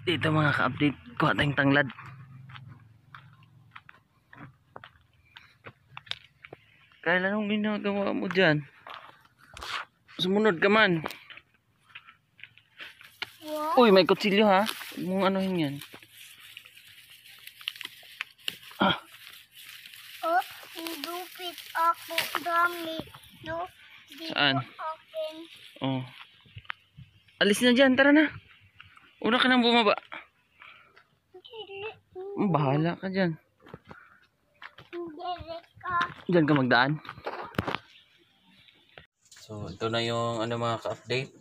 Dito mga ka-update, kuha tayong tanglad. Kailan anong ginagawa mo dyan? Sumunod ka man. What? Uy, may kutsilyo ha. Huwag mong anuhin yan. Oh, hidupit ako dami. No, dito Saan? akin. Oh. Alis na dyan, tara na. Una ka nang bumaba. Bahala ka dyan. Hindi ka. Dyan ka magdaan. So, ito na yung ano mga ka-update.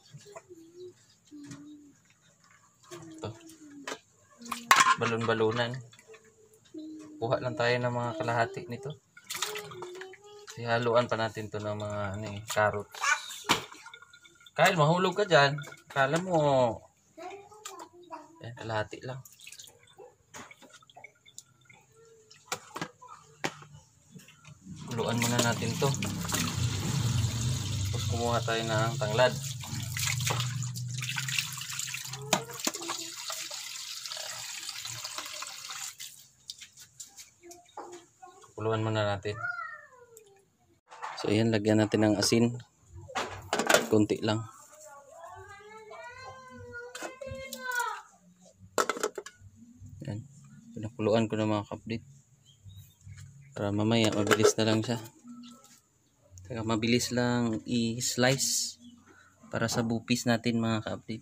Ito. Balon-balunan. Kuha lang tayo ng mga kalahati nito. Haluan pa natin to ng mga ano eh, carrots. Kyle, mahulog ka dyan. Kala mo. Yan, kalahati lang. Haluan muna natin to. Tapos kumuha tayo ng tanglad. Kuluan muna natin. So ayan, lagyan natin ng asin. Kunti lang. Ayan. Pinakuluan ko na mga kapdit. Para mamaya mabilis na lang siya. Saka mabilis lang i-slice para sa bupis natin mga ka-update.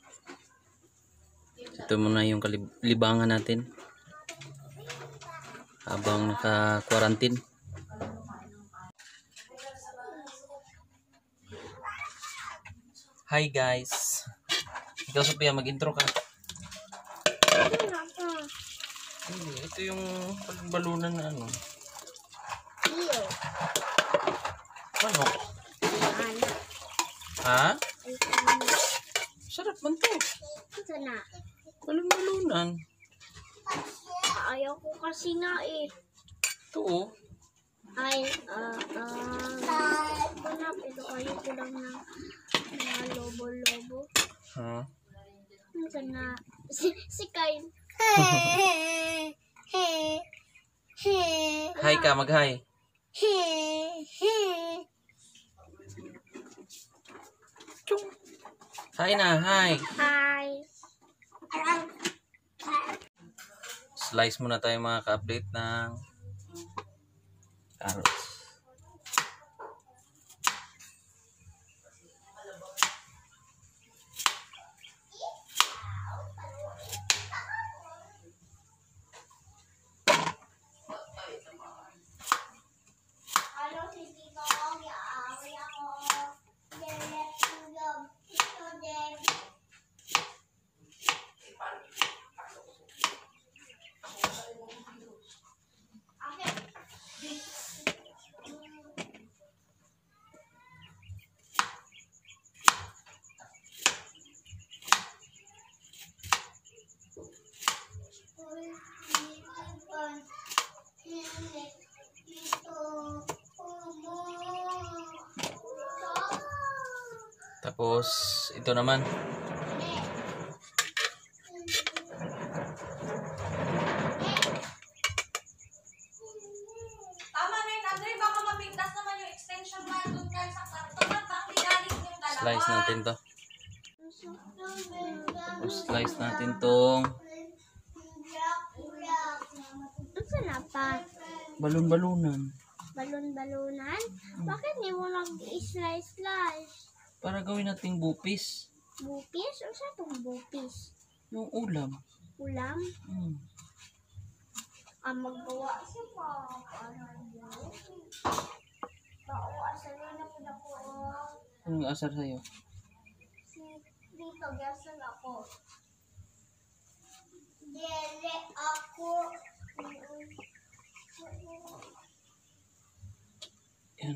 Ito muna yung libangan natin habang naka-quarantine. Hi guys. Ikaw Sophia, mag-intro ka. Hindi, ito yung balunan na ano. Iyo. Ano? Ha? Sarap man to. Ito na. Balon-balunan. Ayaw ko kasi na eh. Ito oh. Ay, ito ayaw ko lang ng mga lobo-lobo. Ha? Ito na. Si Kyle. Hi ka, mag-hi. Hi na, hi. Hi. Slice muna tayo mga ka-update ng carrots. Tapos ito naman. Tama na yun, Andre. Baka mapigtas naman yung extension bar doon ka sa karton. Bakit galing yung dalawa? Slice natin to. Tapos slice natin tong Ito na pa. balon-balunan. Balon-balunan? Bakit di mo nag-slice-slice? Para gawin nating bupis. Bupis? O sa itong bupis? Yung ulam. Ulam? Maggawa siya pa. Asarin na po na po. Anong asar sa'yo? Dito, gasan ako. Dele ako. Yan.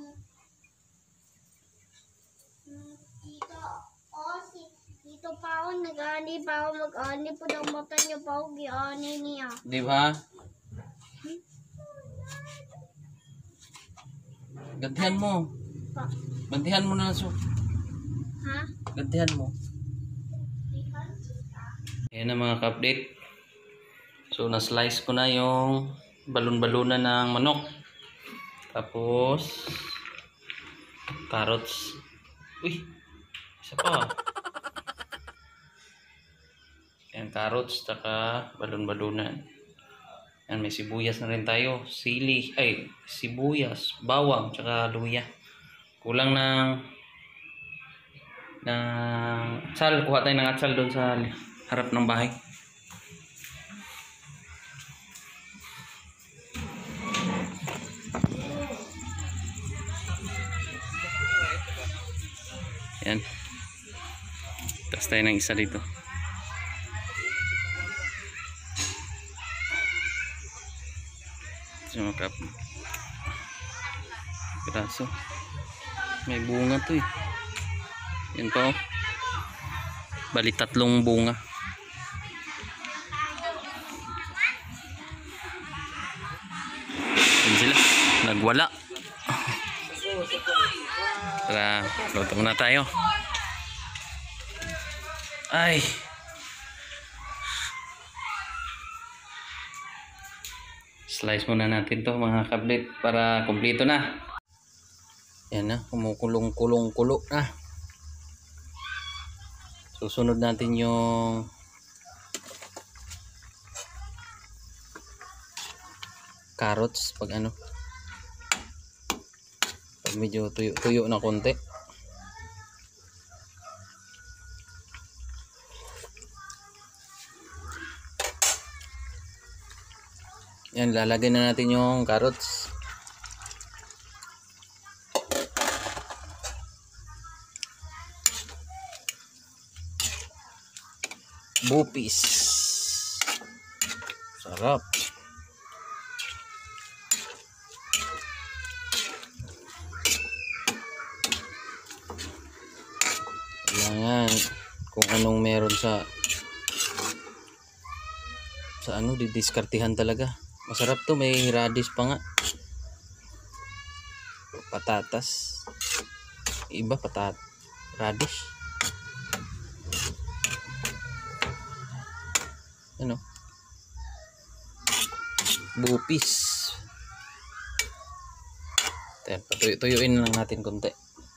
Dito pa ako, nag-ani pa ako, mag-ani po ng mata niyo pa ako, gi-ani niya. Di ba? Gantihan mo. Pa. Gantihan mo na so. Ha? Gantihan mo. Ayan na mga ka-update. So na-slice ko na yung balon-balunan ng manok. Tapos carrots. Uy, isa pa. Ayan, carrots tsaka balon-balunan. Ayan, may sibuyas na rin tayo. Sibuyas, bawang tsaka luya. Kulang ng atsal. Kuha tayo ng atsal doon sa harap ng bahay. Ayan. Tapos tayo ng isa dito. Sumakap. Piraso. May bunga to eh. Yan pa oh. Bali 3 bunga. Yan sila. Nagwala. Tara, luto na tayo. Ay. Slice muna natin to mga kablit para kumpleto na. Yan na, kumukulong-kulong-kulo na. Susunod natin yung carrots pag pag medyo tuyo na konti. Yan, lalagay na natin yung carrots. Bupis. Sarap. Kailangan kung anong meron sa didiskartihan talaga. Masarap to, may radish pa nga. Patatas. Iba radish. Bupis. Patuyuin lang natin konti.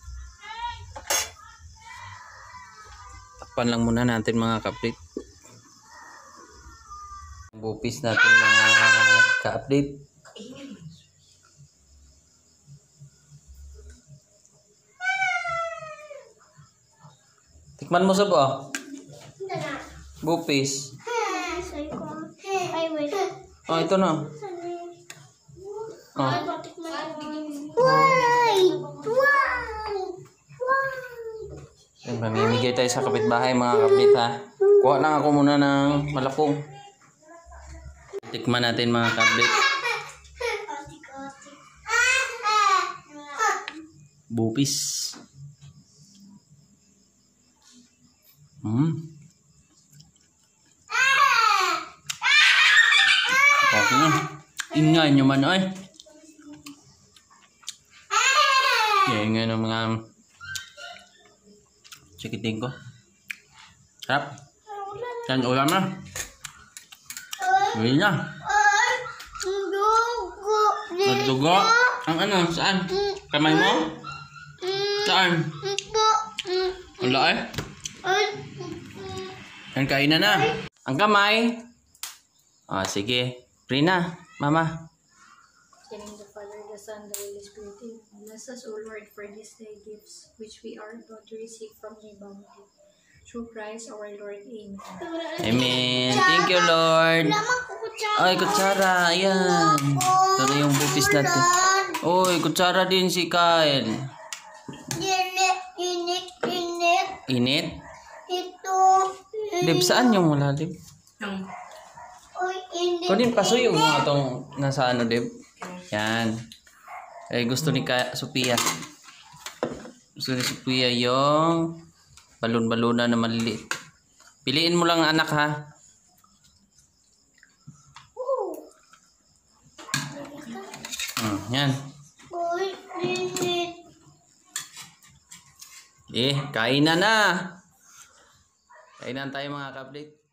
Takpan lang muna natin mga ka-update. Bupis natin mga ka-update. Tikman mo sa ba? Bupis. Oh, ito na. Oh. Yan, mamimigay tayo sa kapitbahay mga ka-update ha. Kuha lang ako muna ng malapong. Tikman natin mga ka-update. Bupis. Okay na. Ingay nyo man ay. Ingay ng mga chikiting ko. Sarap. Yan, ulam na. Uwi na. Nagdugo. Ang saan? Kamay mo? Saan? Wala eh. Yan, kain na. Ang kamay. Sige. Pray na, Mama. In the name of the Father, the Son, the Holy Spirit. Bless us, O Lord, for this day gifts which we are about to receive from thy bounty. Through Christ our Lord. Amen. Amen. Thank you, Lord. Ay, kutsara. Ayan. Ito na yung bupis natin. Uy, kutsara din si Kyle. Init? Ito. Dib, saan yung malalim? Kunin pasuyo mo itong nasa Dib. Yan. Gusto ni Sophia. Gusto ni Sophia yung balon-balunan na maliliit. Piliin mo lang anak ha. Yan. Kain na. Kainan tayo mga ka-update.